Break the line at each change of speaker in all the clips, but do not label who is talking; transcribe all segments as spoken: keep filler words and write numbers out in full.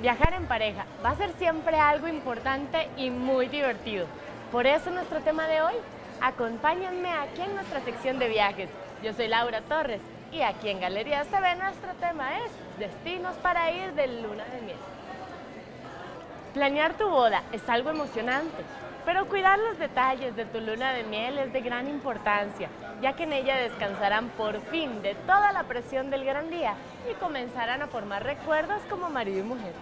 Viajar en pareja va a ser siempre algo importante y muy divertido. Por eso nuestro tema de hoy, acompáñenme aquí en nuestra sección de viajes. Yo soy Laura Torres y aquí en Galerías T V nuestro tema es destinos para ir de luna de miel. Planear tu boda es algo emocionante, pero cuidar los detalles de tu luna de miel es de gran importancia, ya que en ella descansarán por fin de toda la presión del gran día y comenzarán a formar recuerdos como marido y mujer.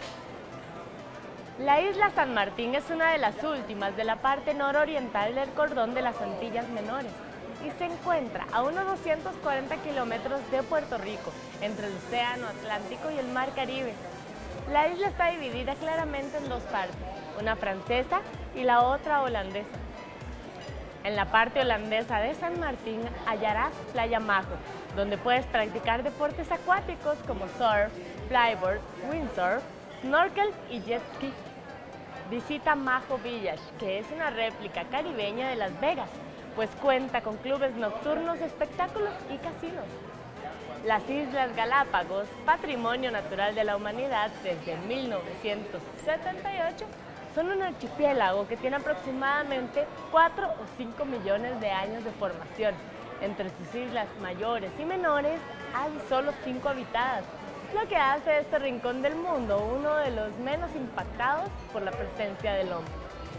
La isla San Martín es una de las últimas de la parte nororiental del cordón de las Antillas Menores y se encuentra a unos doscientos cuarenta kilómetros de Puerto Rico, entre el Océano Atlántico y el Mar Caribe. La isla está dividida claramente en dos partes, una francesa y la otra holandesa. En la parte holandesa de San Martín hallarás Playa Majo, donde puedes practicar deportes acuáticos como surf, flyboard, windsurf, snorkel y jet ski. Visita Majo Village, que es una réplica caribeña de Las Vegas, pues cuenta con clubes nocturnos, espectáculos y casinos. Las Islas Galápagos, patrimonio natural de la humanidad desde mil novecientos setenta y ocho, son un archipiélago que tiene aproximadamente cuatro o cinco millones de años de formación. Entre sus islas mayores y menores hay solo cinco habitadas, lo que hace de este rincón del mundo uno de los menos impactados por la presencia del hombre.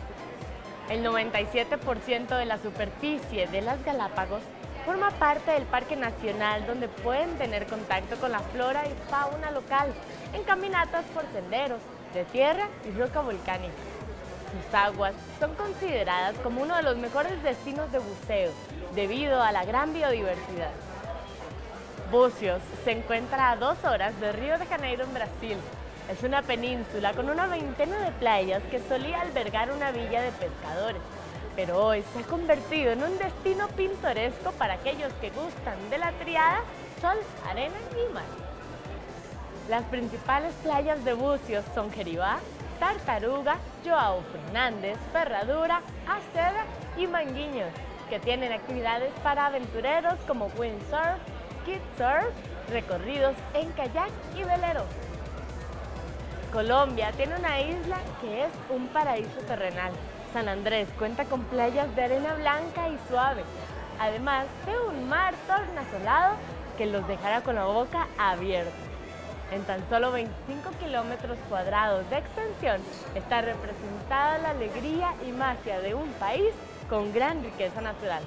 El noventa y siete por ciento de la superficie de las Galápagos forma parte del Parque Nacional, donde pueden tener contacto con la flora y fauna local en caminatas por senderos de tierra y roca volcánica. Sus aguas son consideradas como uno de los mejores destinos de buceo debido a la gran biodiversidad. Bucios se encuentra a dos horas de Río de Janeiro, en Brasil. Es una península con una veintena de playas que solía albergar una villa de pescadores, pero hoy se ha convertido en un destino pintoresco para aquellos que gustan de la triada sol, arena y mar. Las principales playas de Bucios son Jeribá, Tartaruga, Joao Fernández, Ferradura, Aceda y Manguinhos, que tienen actividades para aventureros como windsurf, kitesurf, recorridos en kayak y velero. Colombia tiene una isla que es un paraíso terrenal. San Andrés cuenta con playas de arena blanca y suave, además de un mar tornasolado que los dejará con la boca abierta. En tan solo veinticinco kilómetros cuadrados de extensión está representada la alegría y magia de un país con gran riqueza natural.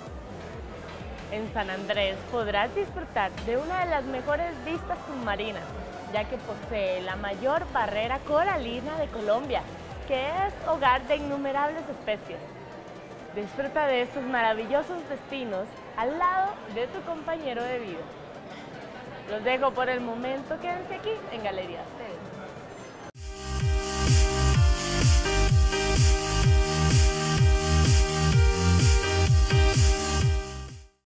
En San Andrés podrás disfrutar de una de las mejores vistas submarinas, ya que posee la mayor barrera coralina de Colombia, que es hogar de innumerables especies. Disfruta de estos maravillosos destinos al lado de tu compañero de vida. Los dejo por el momento, quédense aquí en Galerías T V.